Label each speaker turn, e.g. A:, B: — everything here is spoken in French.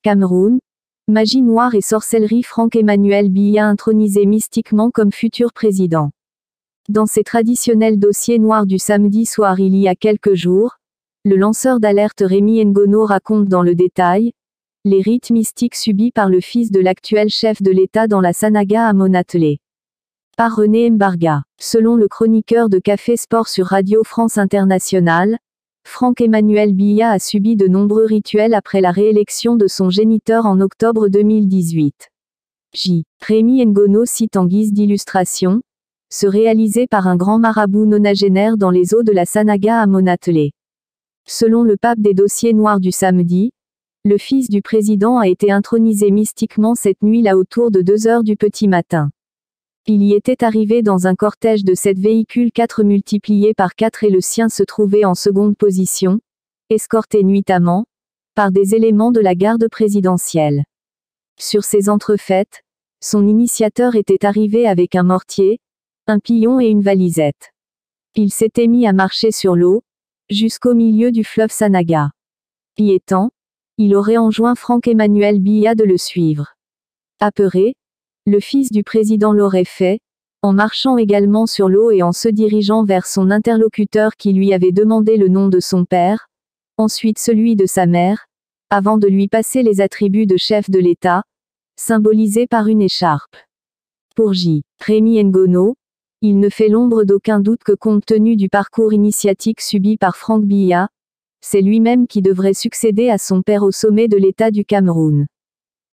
A: Cameroun. Magie noire et sorcellerie. Franck-Emmanuel Biya intronisé mystiquement comme futur président. Dans ses traditionnels dossiers noirs du samedi soir il y a quelques jours, le lanceur d'alerte Rémi Ngono raconte dans le détail les rites mystiques subis par le fils de l'actuel chef de l'État dans la Sanaga à Monatelé. Par René Mbarga. Selon le chroniqueur de Café Sport sur Radio France Internationale, Franck-Emmanuel Biya a subi de nombreux rituels après la réélection de son géniteur en octobre 2018. Rémi Ngono cite en guise d'illustration, se réaliser par un grand marabout nonagénaire dans les eaux de la Sanaga à Monatelé. Selon le pape des dossiers noirs du samedi, le fils du président a été intronisé mystiquement cette nuit-là autour de 2 heures du petit matin. Il y était arrivé dans un cortège de 7 véhicules 4 multipliés par 4 et le sien se trouvait en seconde position, escorté nuitamment par des éléments de la garde présidentielle. Sur ces entrefaites, son initiateur était arrivé avec un mortier, un pilon et une valisette. Il s'était mis à marcher sur l'eau, jusqu'au milieu du fleuve Sanaga. Y étant, il aurait enjoint Franck-Emmanuel Biya de le suivre. Apeuré, le fils du président l'aurait fait, en marchant également sur l'eau et en se dirigeant vers son interlocuteur qui lui avait demandé le nom de son père, ensuite celui de sa mère, avant de lui passer les attributs de chef de l'État, symbolisés par une écharpe. Pour Rémi Ngono, il ne fait l'ombre d'aucun doute que compte tenu du parcours initiatique subi par Franck Biya, c'est lui-même qui devrait succéder à son père au sommet de l'État du Cameroun.